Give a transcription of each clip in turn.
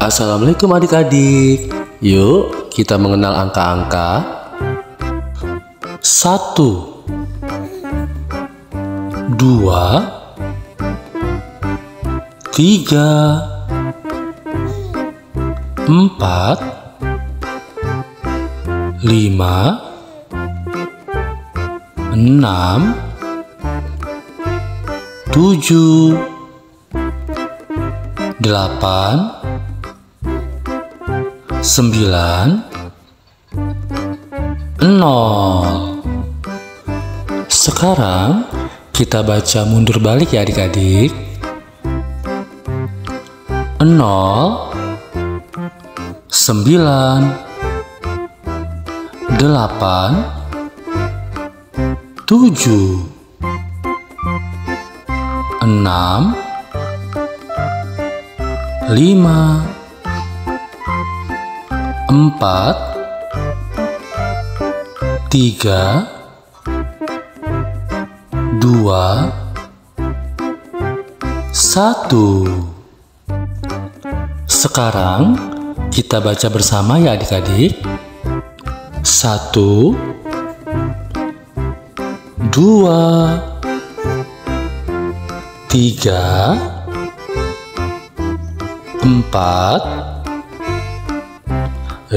Assalamualaikum adik-adik. Yuk kita mengenal angka-angka. 1 2 3 4 5 6 7 8 9 0. Sekarang kita baca mundur balik ya adik-adik. 0 9 8 7 6 5 4 3 2 1. Sekarang kita baca bersama ya adik-adik. 1 2 3 4 5 6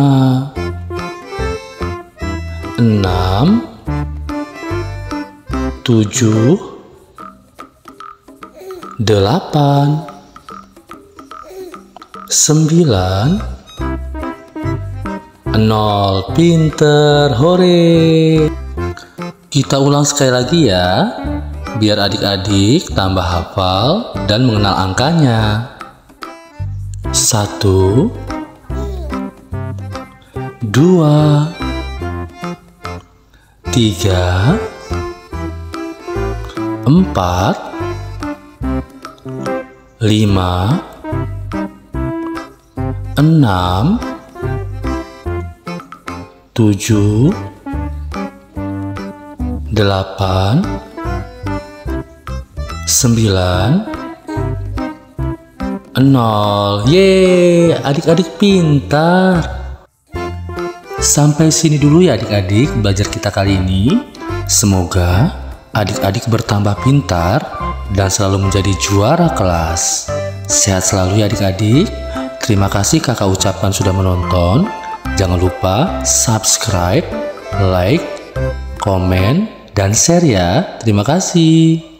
7 8 9 0. Pinter, hore. Kita ulang sekali lagi ya, biar adik-adik tambah hafal dan mengenal angkanya. 1 2 3 4 5 6 7 8 9. Yeay, adik-adik pintar. Sampai sini dulu ya adik-adik belajar kita kali ini. Semoga adik-adik bertambah pintar dan selalu menjadi juara kelas. Sehat selalu ya adik-adik. Terima kasih kakak ucapkan sudah menonton. Jangan lupa subscribe, like, komen, dan share ya. Terima kasih.